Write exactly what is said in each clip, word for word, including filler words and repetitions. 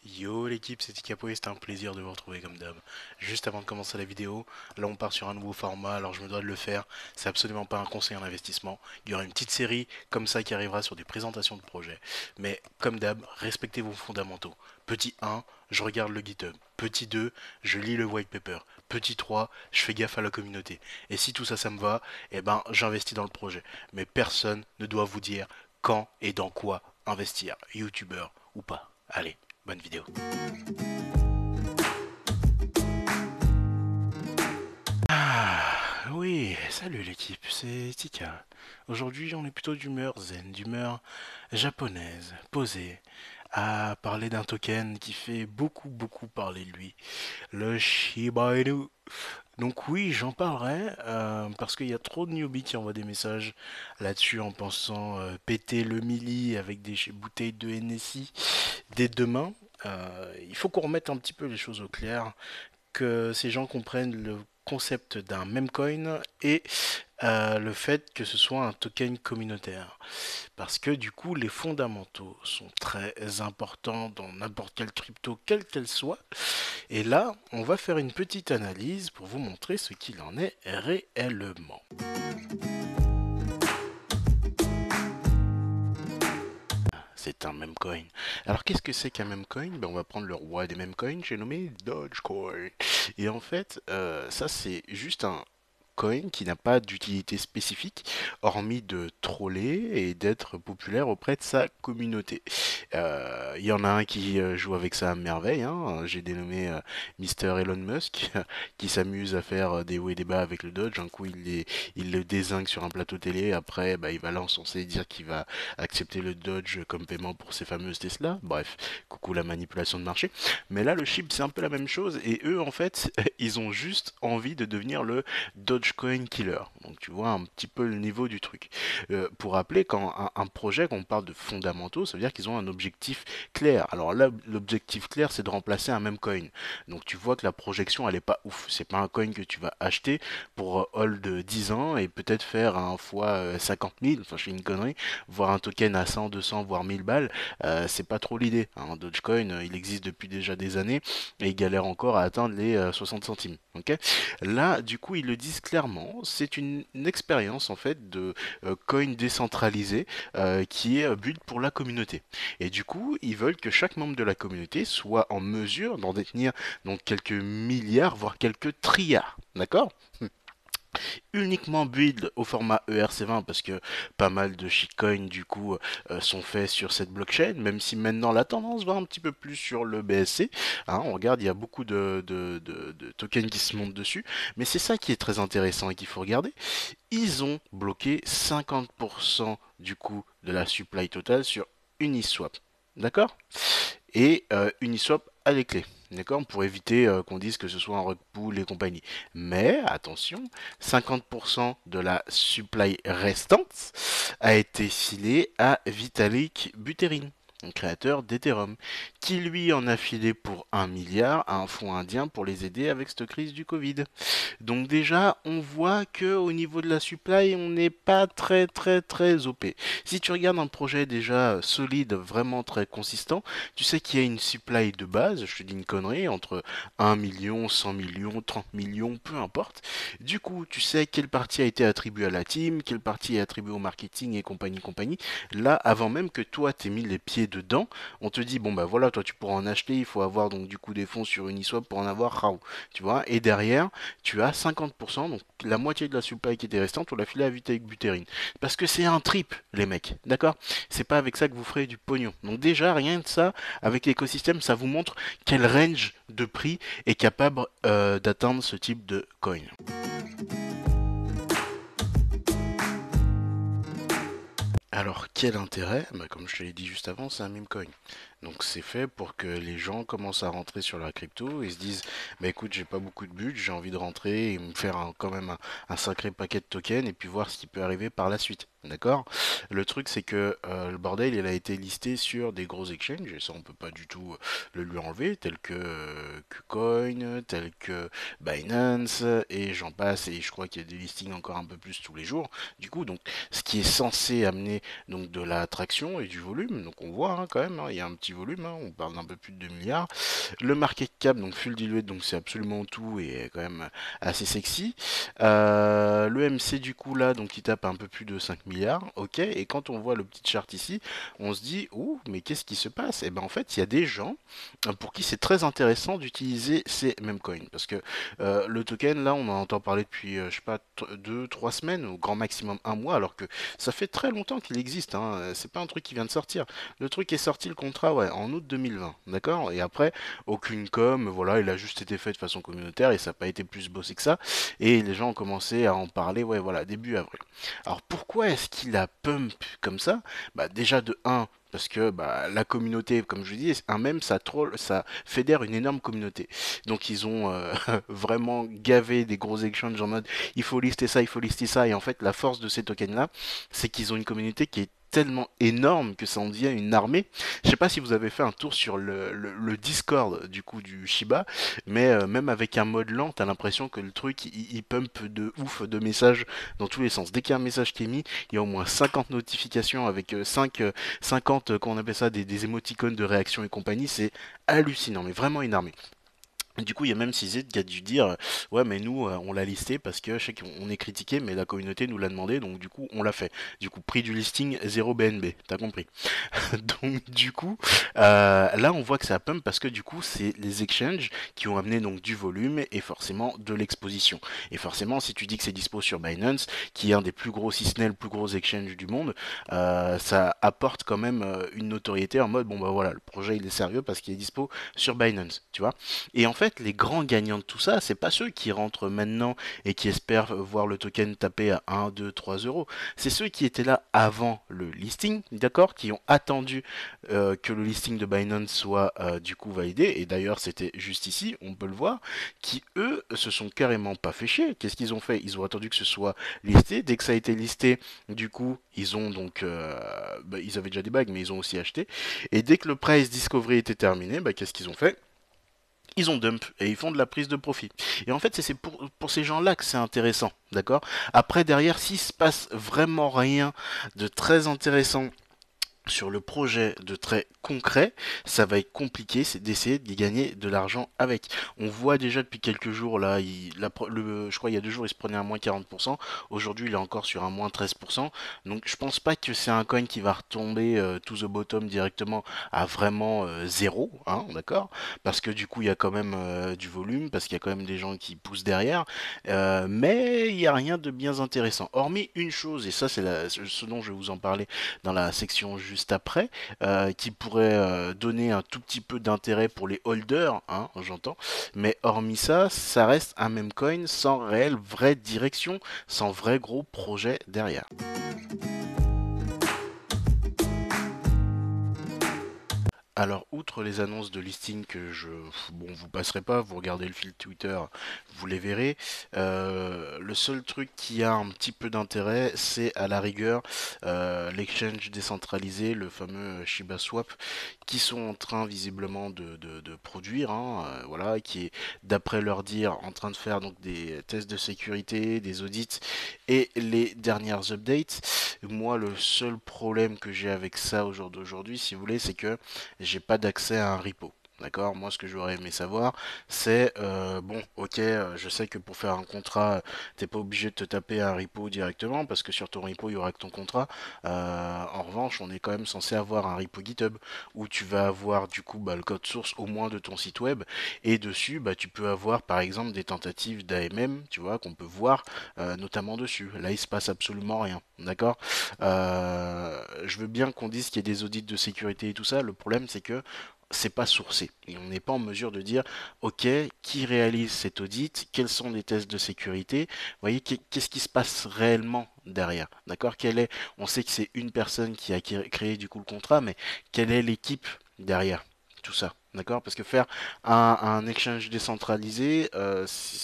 Yo l'équipe, c'est Tikapo et c'était un plaisir de vous retrouver comme d'hab. Juste avant de commencer la vidéo, là on part sur un nouveau format, alors je me dois de le faire. C'est absolument pas un conseil en investissement. Il y aura une petite série comme ça qui arrivera sur des présentations de projets. Mais comme d'hab, respectez vos fondamentaux. Petit un, je regarde le GitHub. Petit deux, je lis le white paper. Petit trois, je fais gaffe à la communauté. Et si tout ça ça me va, eh ben j'investis dans le projet. Mais personne ne doit vous dire quand et dans quoi investir, youtubeur ou pas. Allez, bonne vidéo. Ah, oui, salut l'équipe, c'est Tika. Aujourd'hui, on est plutôt d'humeur zen, d'humeur japonaise, posée, à parler d'un token qui fait beaucoup, beaucoup parler de lui, le Shiba Inu. Donc oui, j'en parlerai, euh, parce qu'il y a trop de newbies qui envoient des messages là-dessus en pensant euh, péter le milli avec des ch- bouteilles de Hennessy dès demain. Euh, il faut qu'on remette un petit peu les choses au clair, que ces gens comprennent le concept d'un meme coin et euh, le fait que ce soit un token communautaire. Parce que du coup, les fondamentaux sont très importants dans n'importe quelle crypto, quelle qu'elle soit. Et là, on va faire une petite analyse pour vous montrer ce qu'il en est réellement. C'est un meme coin. Alors qu'est-ce que c'est qu'un meme coin? Ben, on va prendre le roi des meme coins, j'ai nommé Dogecoin. Et en fait, euh, ça c'est juste un coin qui n'a pas d'utilité spécifique, hormis de troller et d'être populaire auprès de sa communauté. Euh, Il y en a un qui euh, joue avec ça à merveille, hein. J'ai dénommé euh, Mister Elon Musk, qui s'amuse à faire euh, des hauts et des bas avec le Dodge. Un coup, il, les- il le dézingue sur un plateau télé, après, bah, il va l'encenser, dire qu'il va accepter le Dodge comme paiement pour ses fameuses Tesla. Bref, coucou la manipulation de marché. Mais là, le chip, c'est un peu la même chose, et eux, en fait, ils ont juste envie de devenir le Dogecoin Killer. Donc tu vois un petit peu le niveau du truc. Euh, pour rappeler, quand un, un projet, quand on parle de fondamentaux, ça veut dire qu'ils ont un objectif clair. Alors là, l'objectif clair, c'est de remplacer un même coin. Donc tu vois que la projection, elle est pas ouf. C'est pas un coin que tu vas acheter pour euh, hold dix ans et peut-être faire un fois euh, cinquante mille, enfin je fais une connerie, voir un token à cent, deux cents, voire mille balles, euh, c'est pas trop l'idée, hein. Dogecoin, euh, il existe depuis déjà des années et il galère encore à atteindre les euh, soixante centimes. Ok. Là, du coup, ils le disent clairement, c'est une, une expérience en fait de euh, coin décentralisé euh, qui est euh, build pour la communauté. Et du coup, ils veulent que chaque membre de la communauté soit en mesure d'en détenir donc quelques milliards, voire quelques trilliards. D'accord? Uniquement build au format E R C vingt parce que pas mal de shitcoins du coup euh, sont faits sur cette blockchain, même si maintenant la tendance va un petit peu plus sur le B S C. Hein, on regarde, il y a beaucoup de, de, de, de tokens qui se montent dessus, mais c'est ça qui est très intéressant et qu'il faut regarder. Ils ont bloqué cinquante pour cent du coup de la supply totale sur Uniswap. D'accord? Et euh, Uniswap a les clés. D'accord? Pour éviter euh, qu'on dise que ce soit un rug pull et compagnie. Mais attention, cinquante pour cent de la supply restante a été filée à Vitalik Buterin, un créateur d'Ethereum, qui lui en a filé pour un milliard à un fonds indien pour les aider avec cette crise du Covid. Donc déjà, on voit que au niveau de la supply, on n'est pas très très très O P. Si tu regardes un projet déjà solide, vraiment très consistant, tu sais qu'il y a une supply de base, je te dis une connerie, entre un million, cent millions, trente millions, peu importe. Du coup, tu sais quelle partie a été attribuée à la team, quelle partie est attribuée au marketing et compagnie, compagnie. Là, avant même que toi t'aies mis les pieds dedans, on te dit, bon bah voilà, toi tu pourras en acheter, il faut avoir donc du coup des fonds sur Uniswap pour en avoir Raoult, tu vois. Et derrière, tu as cinquante pour cent, donc la moitié de la supply qui était restante, on l'a filé à Vitalik Buterin. Parce que c'est un trip, les mecs, d'accord? C'est pas avec ça que vous ferez du pognon. Donc déjà, rien de ça, avec l'écosystème, ça vous montre quel range de prix est capable euh, d'atteindre ce type de coin. Alors, quel intérêt? Bah, comme je te l'ai dit juste avant, c'est un meme coin. Donc, c'est fait pour que les gens commencent à rentrer sur la crypto et se disent, bah écoute, j'ai pas beaucoup de budget, j'ai envie de rentrer et me faire un- quand même un, un sacré paquet de tokens et puis voir ce qui peut arriver par la suite. D'accord? Le truc, c'est que euh, le bordel, il a été listé sur des gros exchanges et ça, on peut pas du tout euh, le lui enlever, tels que euh, KuCoin, tels que Binance et j'en passe. Et je crois qu'il y a des listings encore un peu plus tous les jours. Du coup, donc, ce qui est censé amener donc de l'attraction et du volume. Donc on voit hein, quand même, hein, il y a un petit volume, hein, on parle d'un peu plus de deux milliards. Le market cap, donc full diluted, donc c'est absolument tout et quand même assez sexy. Euh, le M C du coup là, donc il tape un peu plus de cinq milliards, ok. Et quand on voit le petit chart ici, on se dit, ouh, mais qu'est-ce qui se passe? Et ben en fait, il y a des gens euh, pour qui c'est très intéressant d'utiliser ces mêmes coins. Parce que euh, le token, là, on en entend parler depuis, euh, je sais pas, deux, trois semaines, au grand maximum un mois, alors que ça fait très longtemps qu'il existe, hein. euh, C'est pas un truc qui vient de sortir. Le truc est sorti, le contrat, ouais, en août deux mille vingt, d'accord? Et après, aucune com, voilà, il a juste été fait de façon communautaire et ça n'a pas été plus bossé que ça. Et les gens ont commencé à en parler, ouais, voilà, début avril. Alors pourquoi est-ce qu'il a pump comme ça? Bah déjà de un, parce que bah, la communauté, comme je dis, un mème, ça troll, ça fédère une énorme communauté. Donc ils ont euh, vraiment gavé des gros exchanges en mode il faut lister ça, il faut lister ça. Et en fait, la force de ces tokens-là, c'est qu'ils ont une communauté qui est tellement énorme que ça en devient une armée. Je sais pas si vous avez fait un tour sur le, le- le Discord du coup du Shiba, mais euh, même avec un mode lent, t'as l'impression que le truc il, il pump de ouf de messages dans tous les sens. Dès qu'il y a un message qui est mis, il y a au moins cinquante notifications avec euh, cinq, euh, cinquante, euh, qu'on appelle ça, des, des émoticônes de réaction et compagnie. C'est hallucinant, mais vraiment une armée. Du coup, il y a même Cizé qui a dû dire, euh, ouais, mais nous, euh, on l'a listé parce que je sais qu'on on est critiqué, mais la communauté nous l'a demandé, donc du coup, on l'a fait. Du coup, prix du listing zéro B N B, t'as compris. Donc du coup, euh, là on voit que ça pump parce que du coup c'est les exchanges qui ont amené donc du volume et forcément de l'exposition. Et forcément si tu dis que c'est dispo sur Binance, qui est un des plus gros, si ce n'est le plus gros exchange du monde, euh, ça apporte quand même euh, une notoriété en mode bon bah voilà, le projet il est sérieux parce qu'il est dispo sur Binance, tu vois. Et en fait les grands gagnants de tout ça, c'est pas ceux qui rentrent maintenant et qui espèrent voir le token taper à un, deux, trois euros. C'est ceux qui étaient là avant le listing, d'accord, qui ont attendu euh, que le listing de Binance soit euh, du coup validé, et d'ailleurs c'était juste ici, on peut le voir, qui eux se sont carrément pas fait chier. Qu'est-ce qu'ils ont fait? Ils ont attendu que ce soit listé. Dès que ça a été listé, du coup, ils ont donc, euh, bah, ils avaient déjà des bagues, mais ils ont aussi acheté. Et dès que le price discovery était terminé, bah, qu'est-ce qu'ils ont fait? Ils ont dump et ils font de la prise de profit. Et en fait, c'est pour, pour ces gens-là que c'est intéressant, d'accord? Après, derrière, s'il se passe vraiment rien de très intéressant sur le projet de très concret, ça va être compliqué, c'est d'essayer d'y gagner de l'argent avec. On voit déjà depuis quelques jours là, il, la, le, je crois il y a deux jours il se prenait un moins quarante pour cent, aujourd'hui il est encore sur un moins treize pour cent, donc je pense pas que c'est un coin qui va retomber euh, to the bottom directement à vraiment euh, zéro, hein, d'accord, parce que du coup il y a quand même euh, du volume, parce qu'il y a quand même des gens qui poussent derrière, euh, mais il n'y a rien de bien intéressant, hormis une chose, et ça c'est la- ce dont je vais vous en parler dans la section juste après, euh, qui pourrait euh, donner un tout petit peu d'intérêt pour les holders, hein, j'entends. Mais hormis ça, ça reste un meme coin sans réelle vraie direction, sans vrai gros projet derrière. Alors, outre les annonces de listing que je, bon, vous passerez pas, vous regardez le fil Twitter, vous les verrez. Euh, le seul truc qui a un petit peu d'intérêt, c'est à la rigueur euh, l'exchange décentralisé, le fameux Shiba Swap, qui sont en train visiblement de, de- de produire, hein, euh, voilà, qui est, d'après leur dire, en train de faire donc des tests de sécurité, des audits et les dernières updates. Moi, le seul problème que j'ai avec ça au jour d'aujourd'hui, si vous voulez, c'est que j'ai pas d'accès à un repo. D'accord? Moi, ce que j'aurais aimé savoir, c'est euh, bon, ok, euh, je sais que pour faire un contrat, t'es pas obligé de te taper un repo directement parce que sur ton repo, il y aura que ton contrat. Euh, en revanche, on est quand même censé avoir un repo GitHub où tu vas avoir du coup bah, le code source au moins de ton site web et dessus, bah, tu peux avoir par exemple des tentatives d'A M M, tu vois, qu'on peut voir euh, notamment dessus. Là, il se passe absolument rien. D'accord? Euh, je veux bien qu'on dise qu'il y a des audits de sécurité et tout ça. Le problème, c'est que c'est pas sourcé et on n'est pas en mesure de dire ok qui réalise cet audit, quels sont les tests de sécurité, vous voyez qu'est-ce qui se passe réellement derrière, d'accord, quelle est, on sait que c'est une personne qui a créé du coup le contrat, mais quelle est l'équipe derrière tout ça, d'accord, parce que faire un, un exchange décentralisé, euh, c'est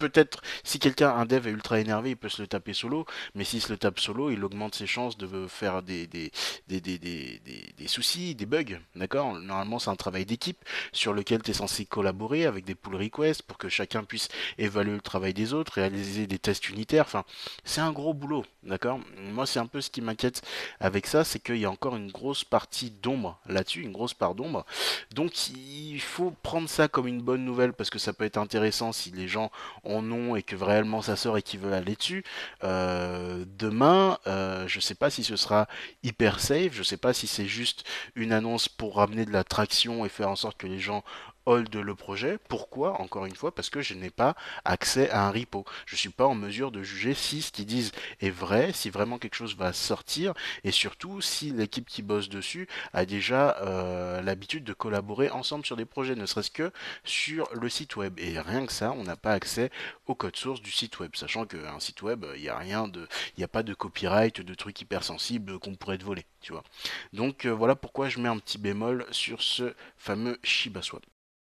peut-être, si quelqu'un, un dev est ultra énervé, il peut se le taper solo, mais s'il se le tape solo, il augmente ses chances de faire des, des, des, des, des, des- des soucis, des bugs, d'accord? Normalement, c'est un travail d'équipe sur lequel tu es censé collaborer avec des pull requests pour que chacun puisse évaluer le travail des autres, réaliser des tests unitaires, enfin, c'est un gros boulot, d'accord? Moi, c'est un peu ce qui m'inquiète avec ça, c'est qu'il y a encore une grosse partie d'ombre là-dessus, une grosse part d'ombre. Donc, il faut prendre ça comme une bonne nouvelle parce que ça peut être intéressant si les gens en ont et que réellement ça sort et qu'ils veulent aller dessus. Euh, demain, euh, je sais pas si ce sera hyper safe, je sais pas si c'est juste une annonce pour ramener de la traction et faire en sorte que les gens hold le projet. Pourquoi? Encore une fois, parce que je n'ai pas accès à un repo. Je suis pas en mesure de juger si ce qu'ils disent est vrai, si vraiment quelque chose va sortir, et surtout si l'équipe qui bosse dessus a déjà euh, l'habitude de collaborer ensemble sur des projets, ne serait-ce que sur le site web. Et rien que ça, on n'a pas accès au code source du site web, sachant qu'un site web, il n'y a rien de, il n'y a pas de copyright, de trucs hyper sensibles qu'on pourrait te voler, tu vois. Donc euh, voilà pourquoi je mets un petit bémol sur ce fameux Shiba Swap.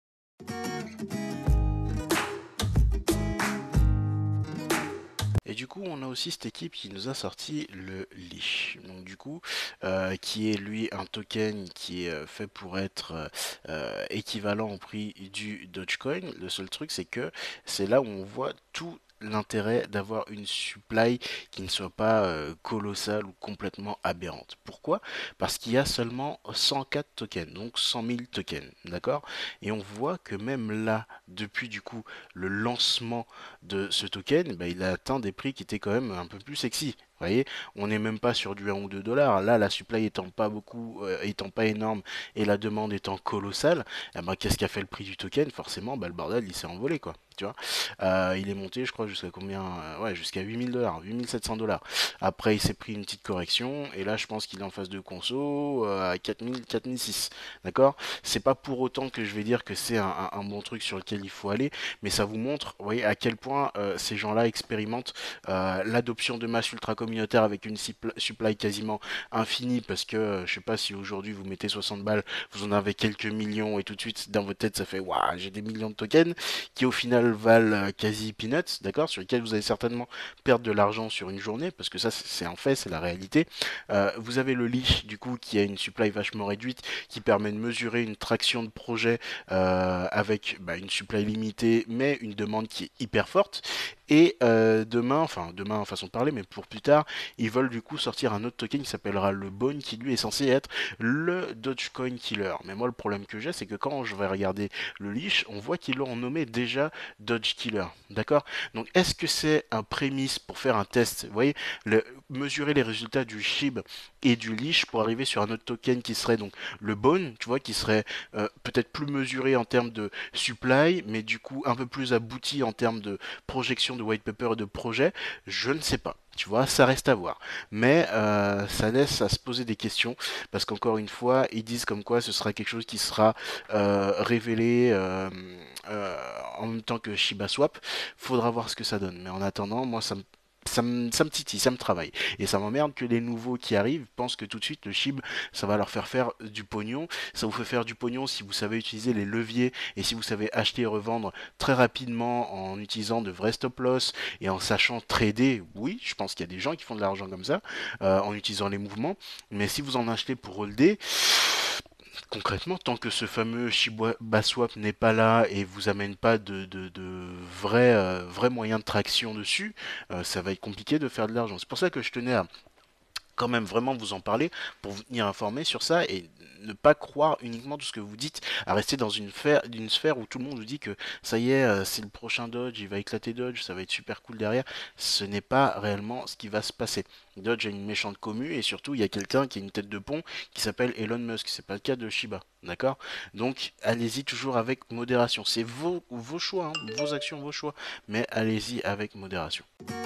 Et du coup, on a aussi cette équipe qui nous a sorti le Leash. Donc du coup, euh, qui est lui un token qui est euh, fait pour être euh, euh, équivalent au prix du Dogecoin. Le seul truc, c'est que c'est là où on voit tout l'intérêt d'avoir une supply qui ne soit pas euh, colossale ou complètement aberrante. Pourquoi? Parce qu'il y a seulement cent quatre tokens, donc cent mille tokens, d'accord? Et on voit que même là, depuis du coup le lancement de ce token, bah, il a atteint des prix qui étaient quand même un peu plus sexy. Vous voyez, on n'est même pas sur du un ou deux dollars. Là, la supply étant pas beaucoup, euh, étant pas énorme et la demande étant colossale, eh ben, qu'est-ce qui a fait le prix du token? Forcément, bah, le bordel, il s'est envolé, quoi. Tu vois, Euh, il est monté, je crois, jusqu'à combien? Euh, Ouais, jusqu'à huit mille dollars, huit mille sept cents dollars. Après, il s'est pris une petite correction et là, je pense qu'il est en phase de conso euh, à quatre mille, quatre mille six. D'accord? C'est pas pour autant que je vais dire que c'est un, un- un bon truc sur lequel il faut aller, mais ça vous montre, vous voyez, à quel point euh, ces gens-là expérimentent euh, l'adoption de masse ultra communautaire avec une suppl- supply quasiment infinie, parce que euh, je sais pas si aujourd'hui vous mettez soixante balles, vous en avez quelques millions et tout de suite dans votre tête ça fait waouh, j'ai des millions de tokens qui au final valent euh, quasi peanuts, d'accord, sur lesquels vous allez certainement perdre de l'argent sur une journée, parce que ça c'est c'est un fait, c'est la réalité. Euh, vous avez le leash du coup qui a une supply vachement réduite qui permet de mesurer une traction de projet euh, avec bah, une supply limitée, mais une demande qui est hyper forte. Et euh, demain, enfin demain façon de parler, mais pour plus tard, ils veulent du coup sortir un autre token qui s'appellera le Bone, qui lui est censé être le Dogecoin Killer. Mais moi, le problème que j'ai, c'est que quand je vais regarder le leash, on voit qu'ils l'ont nommé déjà Doge Killer. D'accord? Donc, est-ce que c'est un prémisse pour faire un test? Vous voyez, le, mesurer les résultats du S H I B et du leash pour arriver sur un autre token qui serait donc le Bone, tu vois, qui serait euh, peut-être plus mesuré en termes de supply, mais du coup un peu plus abouti en termes de projection de white paper et de projet, je ne sais pas. Tu vois, ça reste à voir. Mais euh, ça laisse à se poser des questions, parce qu'encore une fois, ils disent comme quoi ce sera quelque chose qui sera euh, révélé euh, euh, en même temps que Shiba Swap. Faudra voir ce que ça donne. Mais en attendant, moi, ça me ça me, ça me titille, ça me travaille. Et ça m'emmerde que les nouveaux qui arrivent pensent que tout de suite le S H I B, ça va leur faire faire du pognon. Ça vous fait faire du pognon si vous savez utiliser les leviers et si vous savez acheter et revendre très rapidement en utilisant de vrais stop loss et en sachant trader. Oui, je pense qu'il y a des gens qui font de l'argent comme ça euh, en utilisant les mouvements. Mais si vous en achetez pour holder, concrètement, tant que ce fameux Shiba Swap n'est pas là et vous amène pas de, de, de vrais, euh, vrais moyens de traction dessus, euh, ça va être compliqué de faire de l'argent. C'est pour ça que je tenais à quand même vraiment vous en parler pour vous tenir informé sur ça et ne pas croire uniquement tout ce que vous dites, à rester dans une, sphère, une sphère où tout le monde vous dit que ça y est, euh, c'est le prochain Dodge, il va éclater Dodge, ça va être super cool derrière. Ce n'est pas réellement ce qui va se passer. Dodge a une méchante commu et surtout il y a quelqu'un qui a une tête de pont qui s'appelle Elon Musk. C'est pas le cas de Shiba, d'accord? Donc allez-y toujours avec modération. C'est vos, vos choix, hein, vos actions, vos choix, mais allez-y avec modération.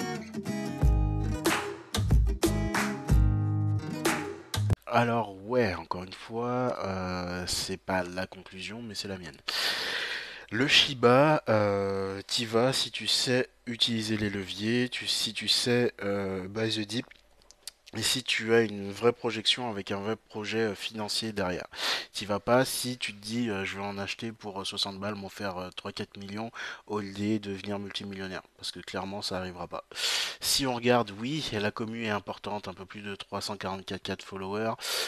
Alors ouais, encore une fois, euh, c'est pas la conclusion, mais c'est la mienne. Le Shiba, euh, t'y vas si tu sais utiliser les leviers, tu, si tu sais euh, buy the dip et si tu as une vraie projection avec un vrai projet euh, financier derrière. T'y vas pas si tu te dis euh, je vais en acheter pour euh, soixante balles, m'en faire euh, trois quatre millions au lieu de devenir multimillionnaire. Parce que clairement ça arrivera pas. Si on regarde, oui, la commu est importante, un peu plus de trois cent quarante-quatre k de followers.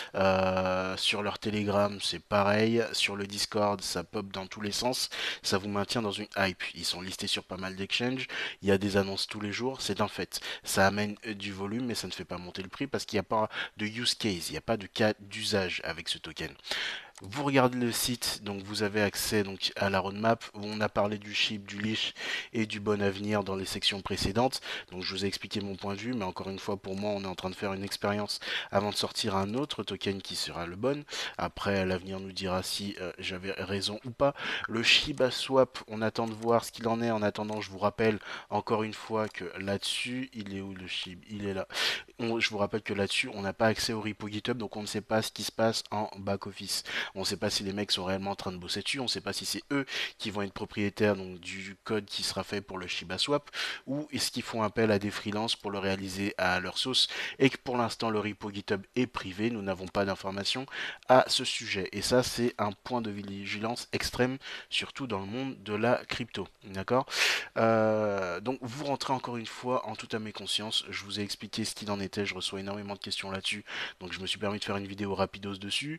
Euh, sur leur Telegram, c'est pareil. Sur le Discord, ça pop dans tous les sens. Ça vous maintient dans une hype. Ils sont listés sur pas mal d'exchanges. Il y a des annonces tous les jours, c'est un fait. Ça amène euh, du volume, mais ça ne fait pas monter le prix parce qu'il n'y a pas de use case, il n'y a pas de cas d'usage avec ce token. Vous regardez le site, donc vous avez accès donc à la roadmap où on a parlé du chip, du leash et du bon avenir dans les sections précédentes. Donc je vous ai expliqué mon point de vue, mais encore une fois pour moi on est en train de faire une expérience avant de sortir un autre token qui sera le bon. Après l'avenir nous dira si euh, j'avais raison ou pas. Le Shiba Swap, on attend de voir ce qu'il en est. En attendant, je vous rappelle encore une fois que là-dessus, il est où le Shib? Il est là. On- je vous rappelle que là-dessus, on n'a pas accès au repo GitHub, donc on ne sait pas ce qui se passe en back-office. On ne sait pas si les mecs sont réellement en train de bosser dessus, on ne sait pas si c'est eux qui vont être propriétaires donc, du code qui sera fait pour le Shiba Swap, ou est-ce qu'ils font appel à des freelances pour le réaliser à leur sauce, et que pour l'instant le repo GitHub est privé, nous n'avons pas d'informations à ce sujet. Et ça, c'est un point de vigilance extrême, surtout dans le monde de la crypto. D'accord. Euh, donc vous rentrez encore une fois en toute à mes consciences, je vous ai expliqué ce qu'il en était, je reçois énormément de questions là-dessus, donc je me suis permis de faire une vidéo rapidos dessus.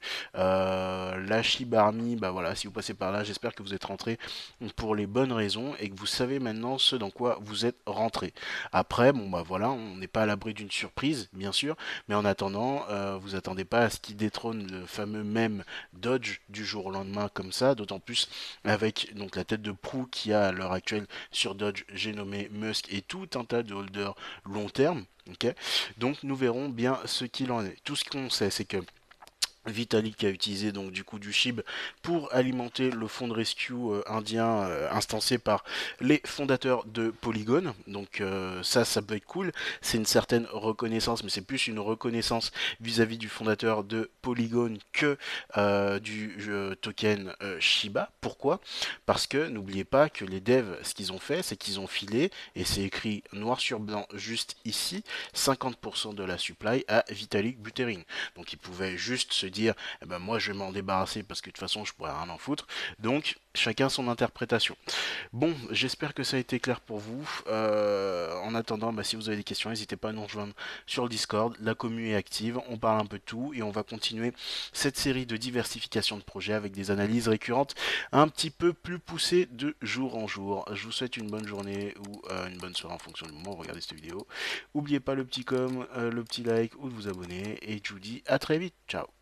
Euh, la Shiba Army, bah voilà, si vous passez par là, j'espère que vous êtes rentré pour les bonnes raisons et que vous savez maintenant ce dans quoi vous êtes rentré. Après, bon bah voilà, on n'est pas à l'abri d'une surprise, bien sûr, mais en attendant, euh, vous attendez pas à ce qui détrône le fameux même Dodge du jour au lendemain comme ça, d'autant plus avec donc la tête de proue qu'il y a à l'heure actuelle sur Dodge, j'ai nommé Musk et tout un tas de holders long terme. Ok, donc nous verrons bien ce qu'il en est. Tout ce qu'on sait, c'est que Vitalik a utilisé donc du coup du S H I B pour alimenter le fonds de rescue euh, indien euh, instancé par les fondateurs de Polygon. Donc euh, ça, ça peut être cool. C'est une certaine reconnaissance, mais c'est plus une reconnaissance vis-à-vis du fondateur de Polygon que euh, du euh, token euh, Shiba. Pourquoi? Parce que n'oubliez pas que les devs, ce qu'ils ont fait, c'est qu'ils ont filé, et c'est écrit noir sur blanc juste ici, cinquante pour cent de la supply à Vitalik Buterin. Donc ils pouvaient juste se dire, eh ben moi je vais m'en débarrasser parce que de toute façon je pourrais rien en foutre. Donc chacun son interprétation. Bon, j'espère que ça a été clair pour vous. Euh, en attendant, bah, si vous avez des questions, n'hésitez pas à nous rejoindre sur le Discord. La commu est active, on parle un peu de tout et on va continuer cette série de diversification de projets avec des analyses récurrentes un petit peu plus poussées de jour en jour. Je vous souhaite une bonne journée ou euh, une bonne soirée en fonction du moment où vous regardez cette vidéo. N'oubliez pas le petit com, euh, le petit like ou de vous abonner et je vous dis à très vite. Ciao.